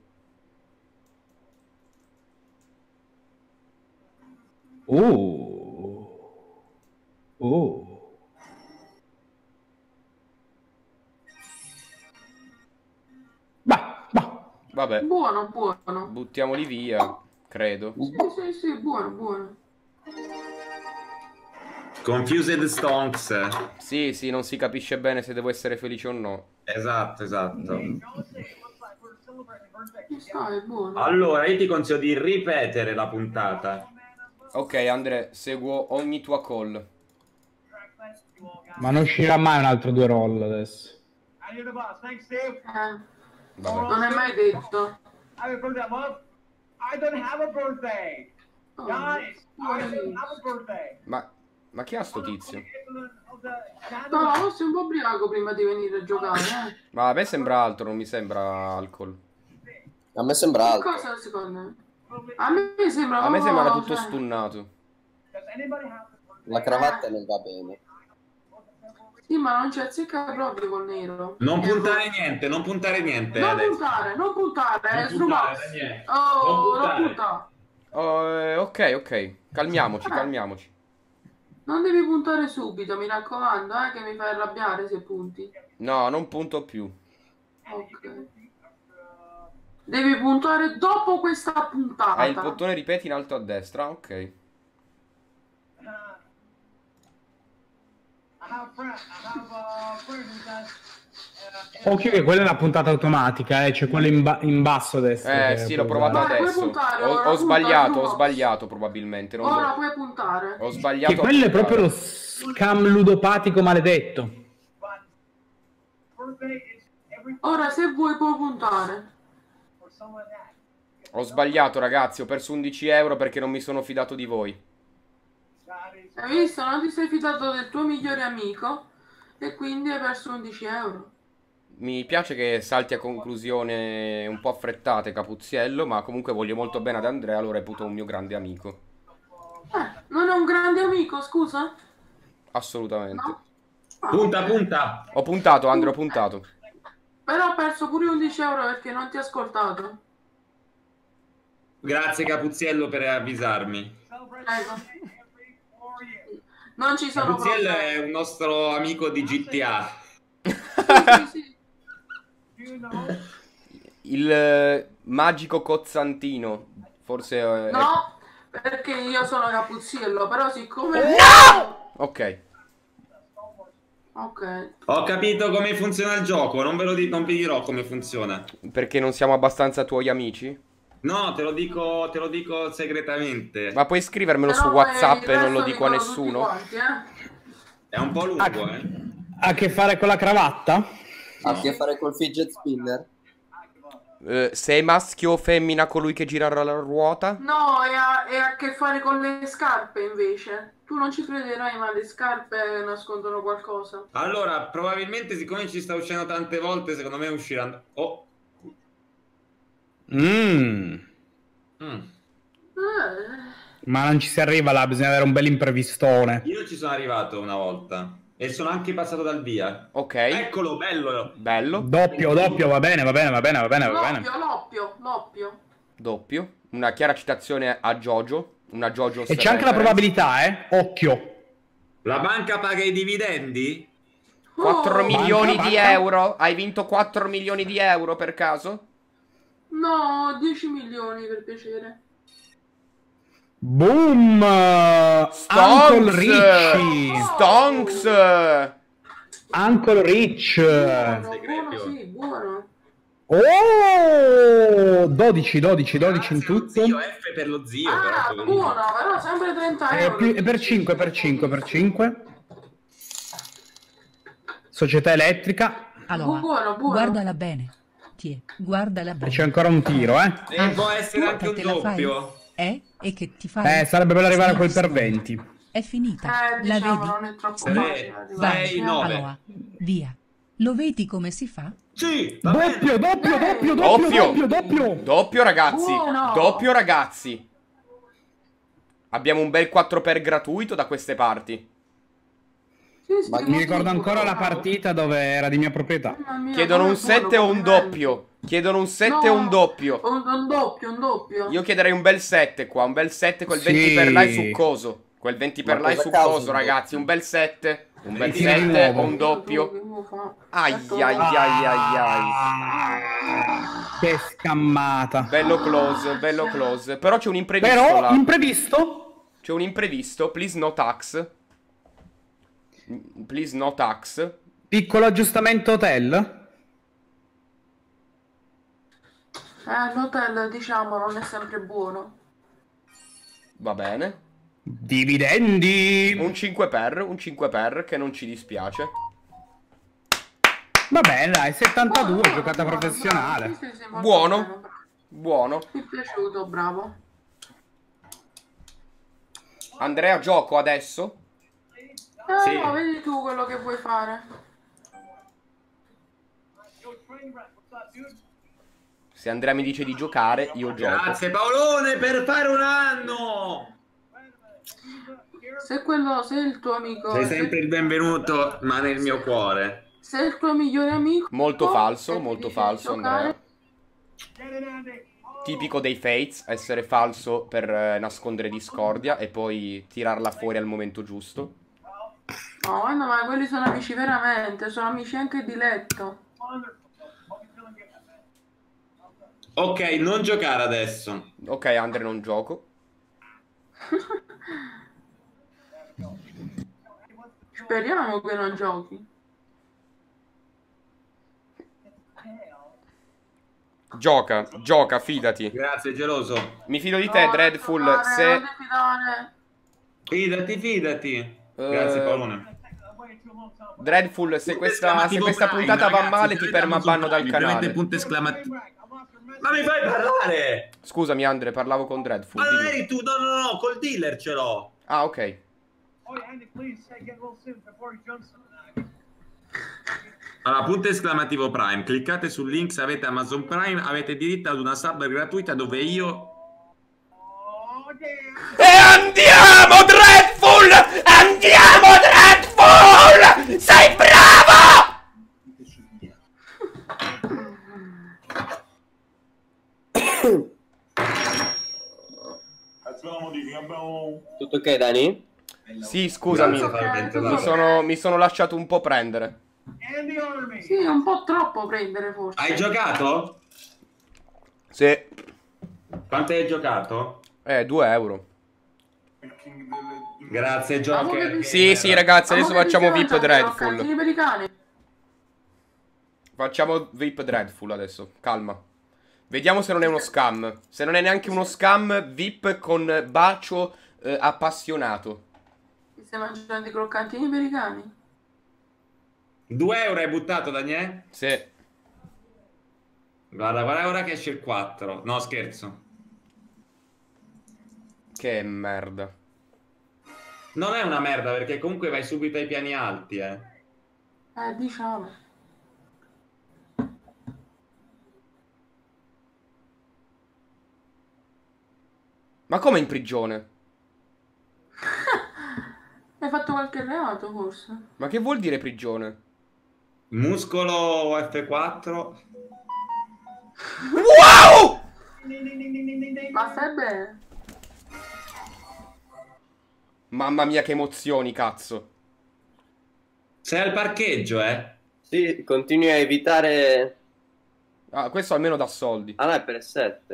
Vabbè. Buono. Buttiamoli via, credo. Sì, buono. Confused Stonks. Sì, non si capisce bene se devo essere felice o no. Esatto. È buono. Allora, io ti consiglio di ripetere la puntata. Ok, Andre, seguo ogni tua call. Ma non uscirà mai un altro 2 roll adesso. Non è mai detto. Ma chi ha sto tizio? No, forse un po' ubriaco prima di venire a giocare. Ma a me sembra altro, non mi sembra alcol. A me sembra altro. Cosa secondo me? A me sembra tutto stunnato. La cravatta non va bene. Sì, ma non ci azzecca proprio col nero. Non puntare niente. Non puntare, niente. Non puntare. Ok, calmiamoci. Non devi puntare subito, mi raccomando, che mi fai arrabbiare se punti. No, non punto più. Ok. Devi puntare dopo questa puntata. Hai il bottone ripeti in alto a destra, ok. Occhio che quella è la puntata automatica, c'è quella in basso a destra. Sì, l'ho provato adesso. Ho sbagliato probabilmente. Ora puoi puntare. Ho sbagliato. Che quello è proprio lo scam ludopatico maledetto. Ora se vuoi puoi puntare. Ho sbagliato, ragazzi, ho perso 11 euro perché non mi sono fidato di voi. Hai visto? Non ti sei fidato del tuo migliore amico e quindi hai perso 11 euro. Mi piace che salti a conclusione un po' affrettate, Capuziello, ma comunque voglio molto bene ad Andrea, lo reputo un mio grande amico. Non è un grande amico, scusa? Assolutamente. No? Punta. Ho puntato, Andrea, ho puntato. Però ho perso pure 11 euro perché non ti ho ascoltato. Grazie Capuziello per avvisarmi. Prego. Non ci sono Capuziello problemi. è un nostro amico di GTA. Sì. Il magico Cozzantino. Forse... No, perché io sono Capuziello, però siccome... No! Ok. Ho capito come funziona il gioco, non vi dirò come funziona. Perché non siamo abbastanza tuoi amici? No, te lo dico segretamente. Ma puoi scrivermelo su WhatsApp e non lo dico a nessuno? È un po' lungo, Ha a che fare con la cravatta? Ha a che fare col fidget spinner? Sei maschio o femmina colui che gira la ruota? No, è a che fare con le scarpe invece. Tu non ci crederai, ma le scarpe nascondono qualcosa. Allora, probabilmente siccome ci sta uscendo tante volte, secondo me usciranno... Oh! Ma non ci si arriva là, bisogna avere un bel imprevistone. Io ci sono arrivato una volta e sono anche passato dal via. Ok. Eccolo, bello. Doppio, va bene. Doppio. Una chiara citazione a Jojo. Una Jojo. E c'è anche la probabilità, occhio. La banca paga i dividendi? 4 milioni di euro. Hai vinto 4 milioni di euro per caso? No, 10 milioni per piacere. Boom! Uncle Ricci! Stonks! Uncle Rich! Buono. Oh! 12 in tutto. Zio F per lo zio. Buono, però sempre 30 euro. E per 5. Società elettrica. Allora, buono. guardala bene. Guardala bene. C'è ancora un tiro, E può essere anche un doppio. E che ti fai? Sarebbe bello arrivare a quel per 20. È finita. La Diciamo, vedi? non è troppo 3, facile. 6, 9. Allora, via. Lo vedi come si fa? Sì, Doppio. Doppio, ragazzi. Buono. Doppio, ragazzi. Abbiamo un bel 4x gratuito da queste parti. Ma mi ricordo ancora la partita dove era di mia proprietà. Chiedono un 7 o un doppio. Chiedono un 7 o un doppio. Un doppio. Io chiederei un bel 7 qua. Un bel 7 quel 20 per là succoso. Quel 20 per là è succoso, ragazzi. Un bel 7. Un bel 7 o un doppio. Ai. Che scammata. Bello close. Però c'è un imprevisto là. Imprevisto? C'è un imprevisto. Please no tax. Piccolo aggiustamento hotel? L'hotel, diciamo, non è sempre buono. Va bene. Dividendi. Un 5 per che non ci dispiace. Va bene, dai, 72, giocata professionale. Sì, Buono. Mi è piaciuto, bravo. Andrea, gioco adesso? Sì. No, vedi tu quello che vuoi fare. Se Andrea mi dice di giocare, io gioco. Grazie Paolone per fare un anno. Se il tuo amico... Sei sempre il benvenuto, ma nel mio cuore. Se è il tuo migliore amico... Molto falso Andrea. Tipico dei Fates, essere falso per nascondere discordia e poi tirarla fuori al momento giusto. No, ma quelli sono amici veramente, sono amici anche di letto. Ok, non giocare adesso. Ok, Andre, non gioco. speriamo che non giochi. Gioca, gioca, fidati. Grazie, geloso. Mi fido di te, Dreadful. Se... Non ti fidare. Fidati. Grazie, Paolone. Dreadful, se questa puntata va male ti permabanno dal canale. Punto esclamativo. Ma mi fai parlare? Scusami Andre, parlavo con Dreadful. Ma non eri tu? No, col dealer ce l'ho. Ah, ok. Allora, punto esclamativo Prime. Cliccate sul link se avete Amazon Prime. Avete diritto ad una sub gratuita dove io... E andiamo Dreadful! Andiamo Dreadful! Sei bravo! Tutto ok, Dani? Sì, scusami. Mi sono lasciato un po' prendere. Sì, un po' troppo prendere forse. Hai giocato? Sì. Quanto hai giocato? 2 euro. Grazie, Joker. Sì, ragazzi, adesso facciamo VIP Dreadful. Facciamo VIP Dreadful adesso, calma. Vediamo se non è uno scam. Se non è neanche uno scam, VIP con bacio appassionato. Ti stai mangiando i croccantini per i cani? 2 euro hai buttato, Daniele? Sì. Guarda ora che esce il 4. No, scherzo. Che merda. Non è una merda, perché comunque vai subito ai piani alti, Diciamo. Ma come in prigione? Hai fatto qualche reato forse? Ma che vuol dire prigione? Muscolo F4. Wow! Ma stai bene? Mamma mia che emozioni, cazzo. Sei al parcheggio, Sì, continui a evitare... Ah, questo almeno dà soldi. Ah no, è per 7.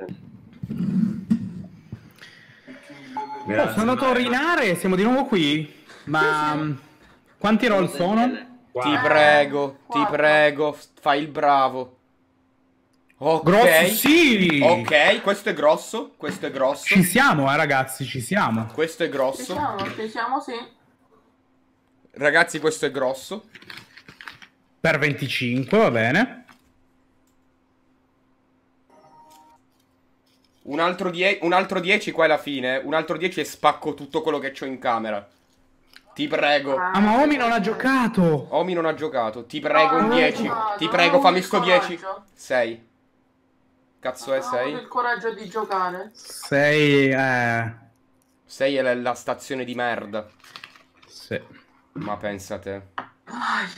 Sono andato a urinare, siamo di nuovo qui. Ma quanti roll sono? Ti prego, fai il bravo. Ok. Grosso, sì. Ok, questo è grosso. Ci siamo, ragazzi, ci siamo. Questo è grosso. Ci siamo, sì. Ragazzi, questo è grosso. Per 25, va bene. Un altro 10 qua è la fine. Un altro 10 e spacco tutto quello che c'ho in camera. Ti prego. Ah, ma Omi non ha giocato. Omi non ha giocato. Ti prego, un 10. Ti prego, fammi sto 10. 6. Cazzo è 6? Il coraggio di giocare. 6, 6 è la stazione di merda. Sì. Ma pensa te. Ai.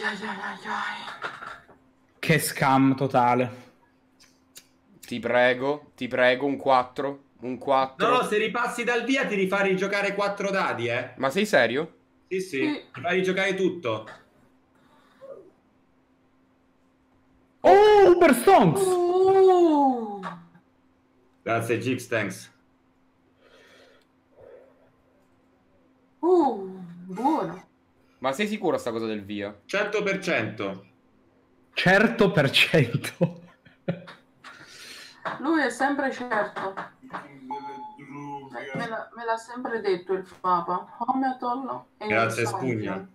Che scam totale. Ti prego, un 4. Un 4. No, se ripassi dal via ti rifà rigiocare 4 dadi, Ma sei serio? Sì. Ti fai rigiocare tutto. Oh, Uber Stonks! Grazie, Gix, thanks. Buono. Ma sei sicuro sta cosa del via? 100%. 100%. Lui è sempre certo. Me l'ha sempre detto il Papa. Grazie, Spugna.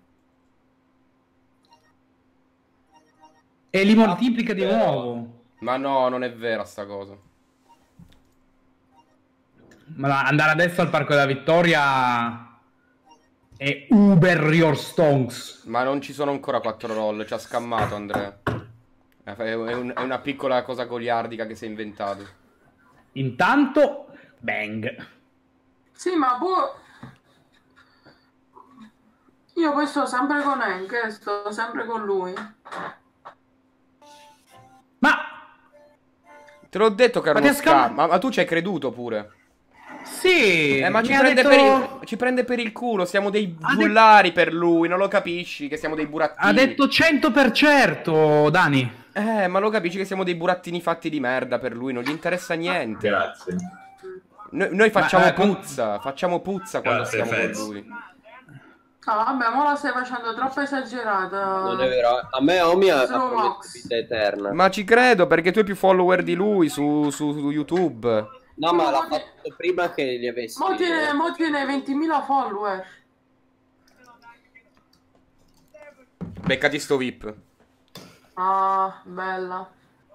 E li moltiplica di nuovo. Ma no, non è vera sta cosa. Ma andare adesso al Parco della Vittoria è Uber your stonks. Ma non ci sono ancora 4 roll, ci ha scammato Andrea. È una piccola cosa goliardica che si è inventato. Intanto, bang. Sì, ma io poi sto sempre con Hank, sto sempre con lui. Ma te l'ho detto che era uno scam. Ma tu ci hai creduto pure. Sì. Ma ci prende per il culo. Siamo dei bullari per lui. Non lo capisci che siamo dei burattini. Ha detto 100%, Dani. Ma lo capisci che siamo dei burattini fatti di merda per lui. Non gli interessa niente. Grazie. Noi facciamo puzza. Facciamo puzza quando Grazie, stiamo Fez. con lui. vabbè, ma la stai facendo troppo esagerata. Non è vero, a me Omi ha Slow promesso Mox. vita eterna. Ma ci credo, perché tu hai più follower di lui su YouTube. No, ma l'ha fatto prima che li avessi. Mo tiene 20.000 follower. Beccati sto VIP. Ah, bella.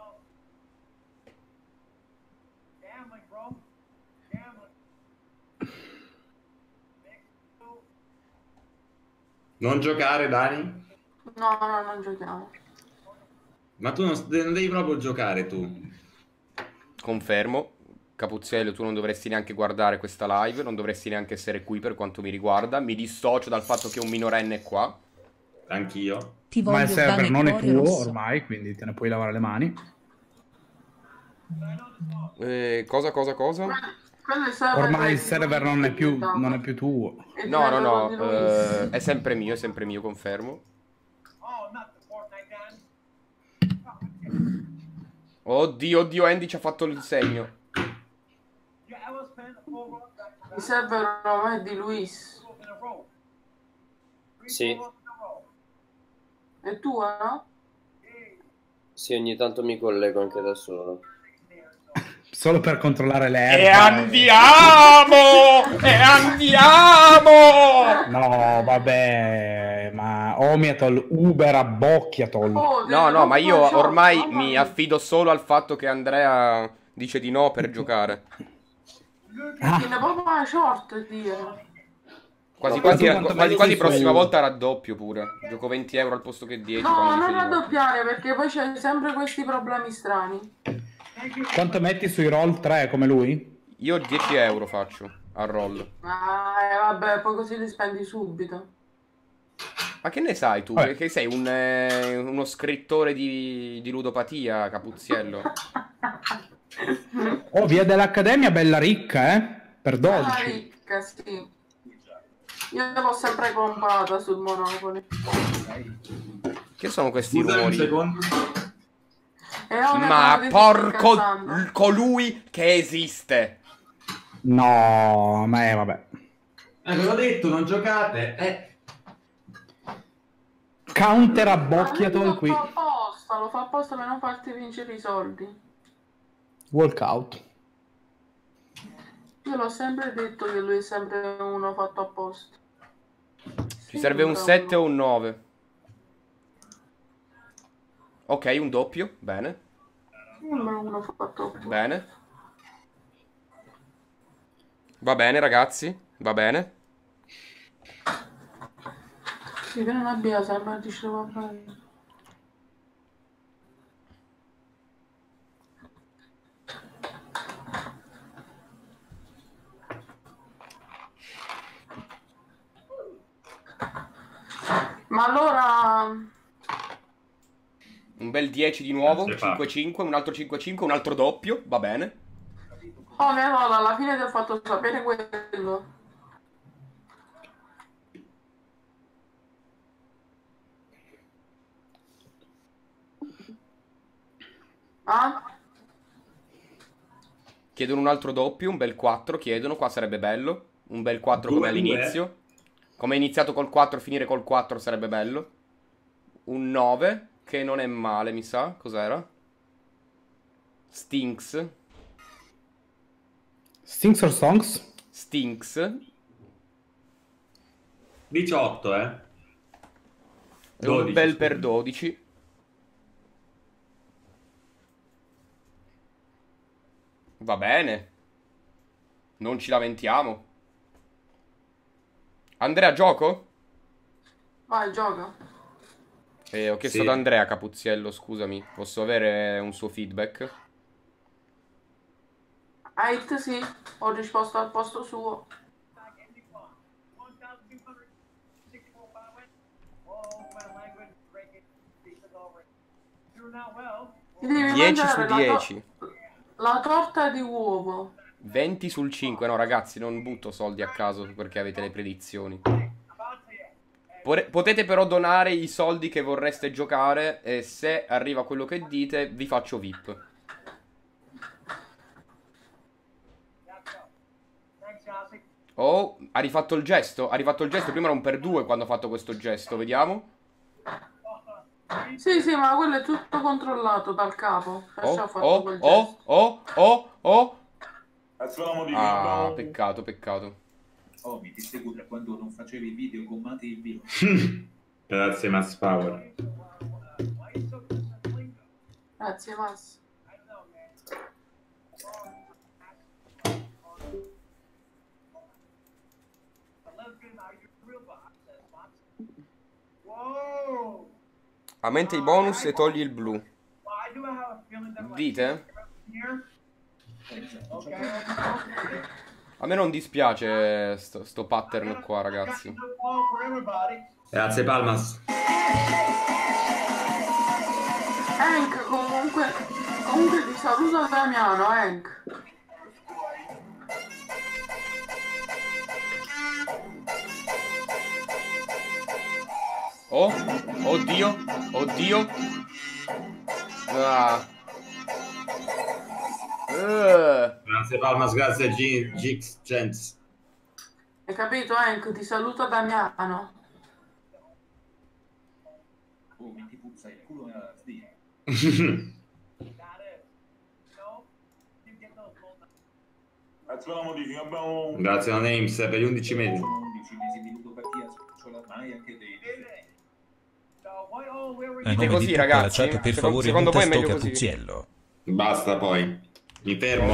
Non giocare, Dani? No, non giochiamo. Ma tu non devi proprio giocare, tu. Confermo. Capuzzello, tu non dovresti neanche guardare questa live, non dovresti neanche essere qui per quanto mi riguarda. Mi dissocio dal fatto che un minorenne è qua. Anch'io. Ma il server non è tuo ormai, quindi te ne puoi lavare le mani. Cosa? Ormai il server non è più tuo. No, è sempre mio, confermo. Oddio, Andy ci ha fatto il segno. Il server ormai è di Luis. Sì. È tua, no? Sì, ogni tanto mi collego anche da solo. Solo per controllare le erbe. E andiamo! No, vabbè, ma Omiatol, Uber a Bocchiatol. No, ma io ormai mi affido solo al fatto che Andrea dice di no per giocare. Tiene proprio una short, dire. Quasi prossima volta raddoppio pure. Gioco 20 euro al posto che 10. No, non raddoppiare perché poi c'è sempre questi problemi strani. Quanto metti sui roll 3 come lui? Io 10 euro faccio al roll. Vabbè, poi così li spendi subito. Ma che ne sai tu? Che sei uno scrittore di ludopatia, Capuzziello? Oh, via dell'Accademia bella ricca, per 12. Bella ricca, sì. Io l'ho sempre comprata sul Monopoli. Che sono questi rumori? Ma porco colui che esiste. No, ma vabbè. Ve l'ho detto, non giocate. Counter a Bocchiatol qui. Lo fa apposta per non farti vincere i soldi. Walkout. Io l'ho sempre detto che lui è sempre uno fatto apposta. Ci serve un 7 o un 9. Ok, un doppio, bene. Uno fatto. Bene. Va bene, ragazzi, va bene. Sì, che non abbia sempre dicevo bene. Ma allora... Un bel 10 di nuovo, 5-5, un altro 5-5, un altro doppio, va bene. Oh, no, alla fine ti ho fatto sapere quello. Ah? Chiedono un altro doppio, un bel 4, chiedono, qua sarebbe bello. Un bel 4 come all'inizio. Come è iniziato col 4, finire col 4 sarebbe bello. Un 9, che non è male, mi sa. Cos'era? Stinks. Stinks or Songs? Stinks. 18, E un bel per 12. Va bene. Non ci lamentiamo. Andrea, gioco? Vai, gioca. Ho chiesto ad Andrea Capuzziello, scusami. Posso avere un suo feedback? Sì, ho risposto al posto suo. Devi 10 su mangiare 10. La torta di uovo. 20 sul 5. No, ragazzi, non butto soldi a caso perché avete le predizioni. Potete però donare i soldi che vorreste giocare e se arriva quello che dite vi faccio VIP. Oh, ha rifatto il gesto? Ha rifatto il gesto, prima era un per 2 quando ha fatto questo gesto, vediamo. Sì, ma quello è tutto controllato dal capo. Perciò ha fatto quel gesto. Ah, peccato. Oh, mi ti seguo da quando non facevi video con Mati il video. Grazie, Mass Power. Grazie, Mass. Aumenta i bonus e togli il blu. Dite? A me non dispiace sto pattern qua, ragazzi. Grazie, Palmas. Hank, comunque ti saluto Damiano, Hank. Oh, oddio. Grazie Palmas, grazie Gix Gents. Hai capito, Hank? Ti saluto Damiano. Oh, mi ti puzza il culo nella stia. Grazie a Names per gli 11 mesi. 11 mesi di ludopatia, c'ho la maia che devi. Dite così, ragazzi. Chat, per favore, secondo voi è sto meglio così? Capuzziello. Basta poi. Mi fermo.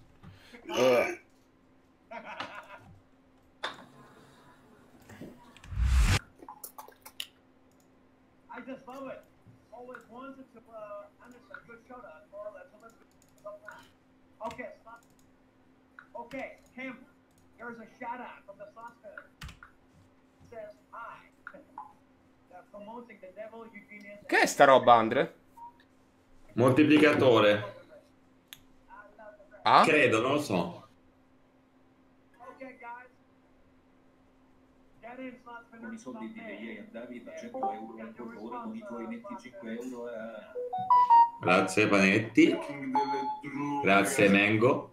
Okay, Kim, there's a shout out from the sauce cutter. It says hi. Promoting the devil Eugenius. Che è sta roba, Andre? Moltiplicatore. Ah? Credo, non lo so. Okay, guys. Get in slots for Con i soldi di lei a David a 100 euro al portore, con i tuoi 25 euro a... Grazie Panetti. Grazie Mengo.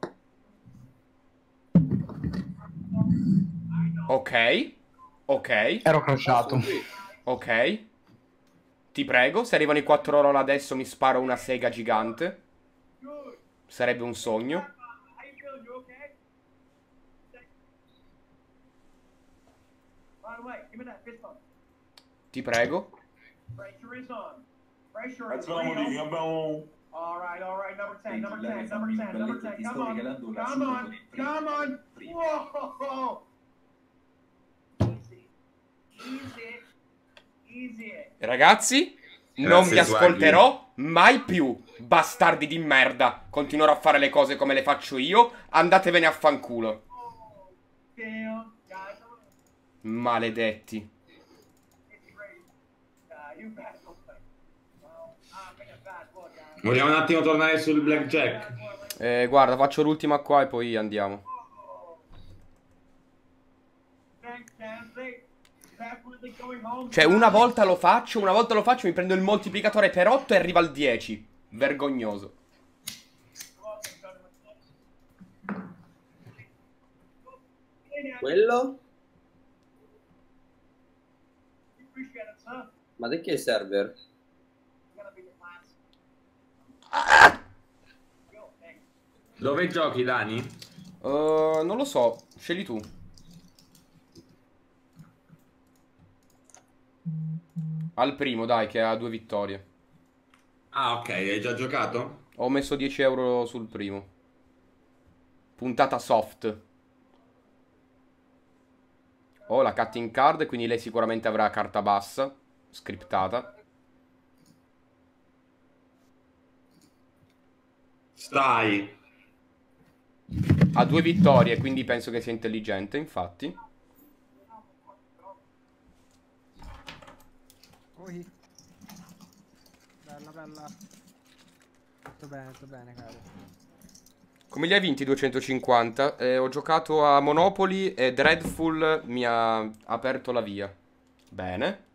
Ok. Ero crashato. Ok. Ti prego, se arrivano i 4 oro adesso mi sparo una sega gigante. Sarebbe un sogno. Ti prego. All right, number 10. Come on. Whoa. Easy. Ragazzi, non vi ascolterò mai più. Bastardi di merda. Continuerò a fare le cose come le faccio io. Andatevene a fanculo. Maledetti. Vogliamo un attimo tornare sul blackjack? Guarda, faccio l'ultima qua e poi andiamo. Cioè, una volta lo faccio, mi prendo il moltiplicatore per 8 e arriva al 10. Vergognoso. Quello? Ma di che server? Dove giochi, Dani? Non lo so, scegli tu. Al primo, dai, che ha 2 vittorie. Ah, ok, hai già giocato? Ho messo 10 euro sul primo. Puntata soft. Ho la cutting card, quindi lei sicuramente avrà carta bassa, scriptata. Stai. Ha 2 vittorie, quindi penso che sia intelligente, infatti. Bella. Tutto bene, caro. Come li hai vinti 250? Ho giocato a Monopoly e Dreadful mi ha aperto la via. Bene.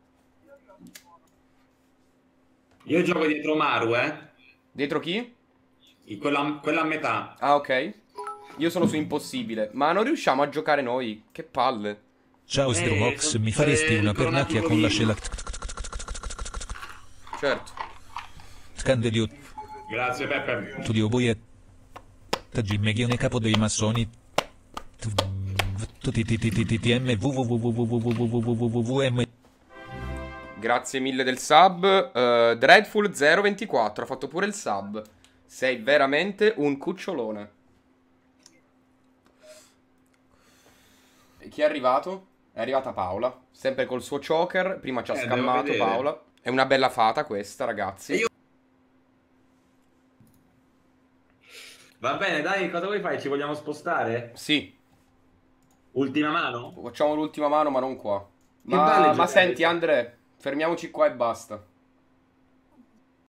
Io gioco dietro Maru, Dietro chi? Quella a metà. Ah, ok. Io sono su impossibile. Ma non riusciamo a giocare noi. Che palle. Ciao Strovox, mi faresti una pernacchia con la scella? Certo. Scandelio. Grazie Peppe. Studio Boie. Tagimeghione capo dei massoni. Grazie mille del sub. Dreadful 024 ha fatto pure il sub. Sei veramente un cucciolone. E chi è arrivato? È arrivata Paola. Sempre col suo choker. Prima ci ha scammato Paola. È una bella fata questa, ragazzi. Va bene, dai, cosa vuoi fare? Ci vogliamo spostare? Sì. Ultima mano? Facciamo l'ultima mano, ma non qua. Ma senti, Andre, fermiamoci qua e basta.